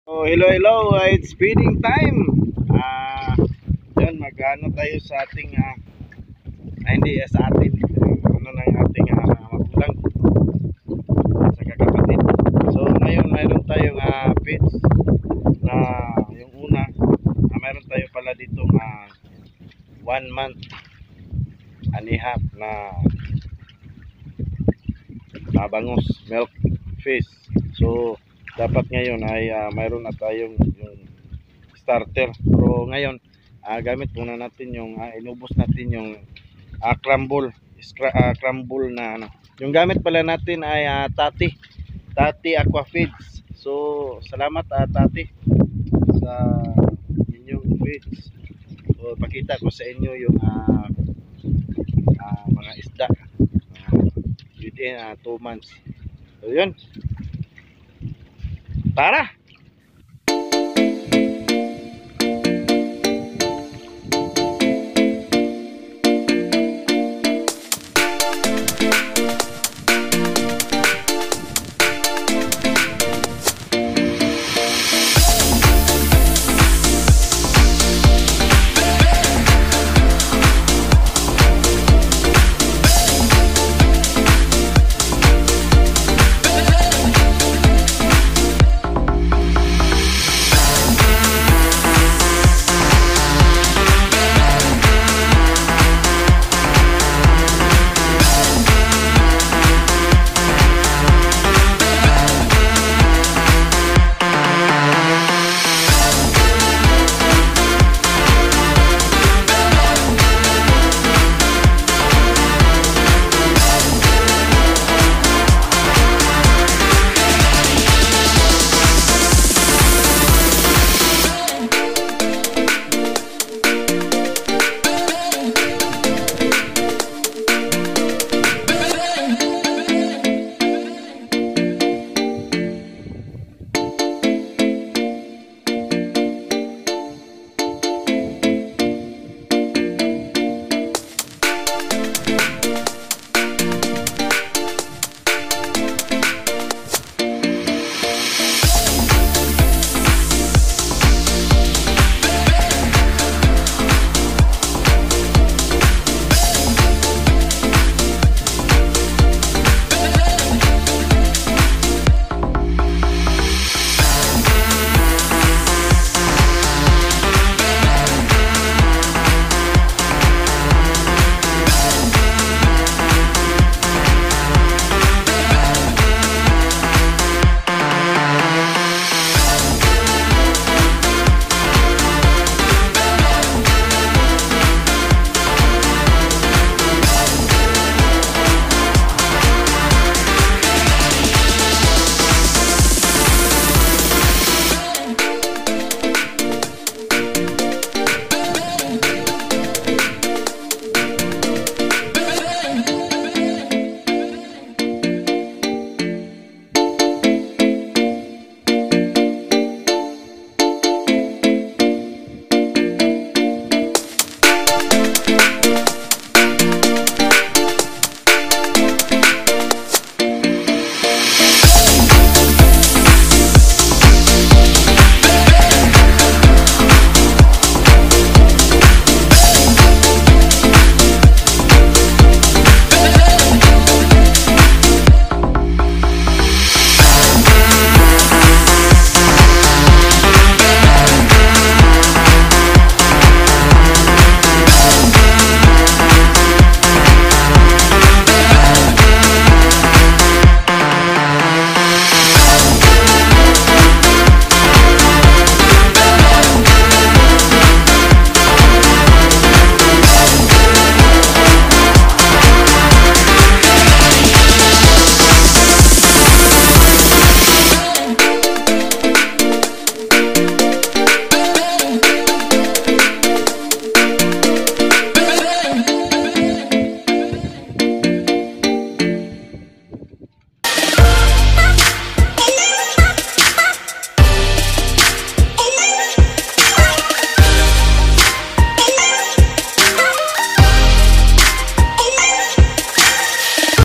Oh, hello, it's feeding time. Yan, magano tayo sa ating hindi sa atin. Ano ng ating magulang sa kakapatid. So ngayon mayroon tayong feeds na yung una, mayroon tayo pala dito 1 month and a half na bangus milk fish. So dapat ngayon ay mayroon na tayong yung starter, pero ngayon gamit muna natin yung inubos natin yung crumble na ano. Yung gamit pala natin ay Tati Aqua Feeds. So salamat Tati sa inyong feeds. So pakita ko sa inyo yung mga isda within 2 months. So yun, tara!